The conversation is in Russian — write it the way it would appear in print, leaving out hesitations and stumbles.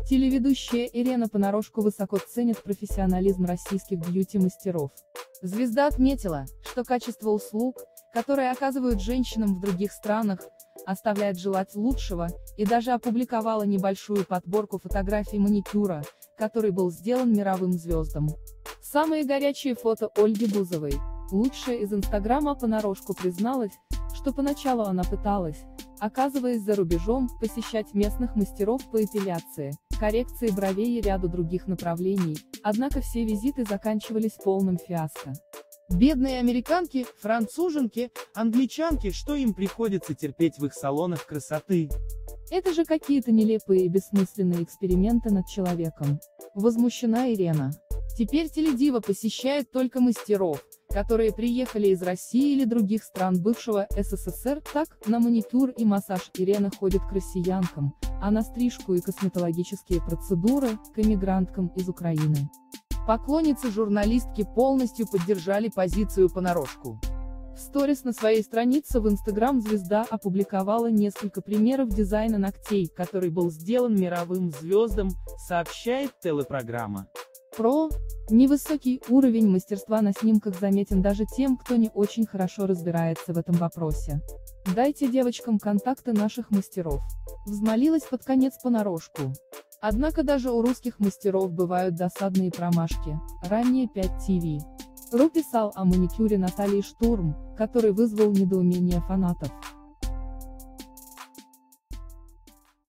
Телеведущая Ирена Понарошку высоко ценит профессионализм российских бьюти-мастеров. Звезда отметила, что качество услуг, которые оказывают женщинам в других странах, оставляет желать лучшего, и даже опубликовала небольшую подборку фотографий маникюра, который был сделан мировым звездам. Самые горячие фото Ольги Бузовой. Лучшая из Инстаграма Понарошку призналась, что поначалу она пыталась, оказываясь за рубежом, посещать местных мастеров по эпиляции, коррекции бровей и ряду других направлений, однако все визиты заканчивались полным фиаско. Бедные американки, француженки, англичанки, что им приходится терпеть в их салонах красоты? Это же какие-то нелепые и бессмысленные эксперименты над человеком. Возмущена Ирена. Теперь теледива посещает только мастеров, которые приехали из России или других стран бывшего СССР. Так, на маникюр и массаж Ирена ходит к россиянкам, а на стрижку и косметологические процедуры – к эмигранткам из Украины. Поклонницы журналистки полностью поддержали позицию Понарошку. В сторис на своей странице в Instagram звезда опубликовала несколько примеров дизайна ногтей, который был сделан мировым звездам, сообщает телепрограмма. Невысокий уровень мастерства на снимках заметен даже тем, кто не очень хорошо разбирается в этом вопросе. Дайте девочкам контакты наших мастеров. Взмолилась под конец Понарошку. Однако даже у русских мастеров бывают досадные промашки. Ранее 5TV.ru писал о маникюре Натальи Штурм, который вызвал недоумение фанатов.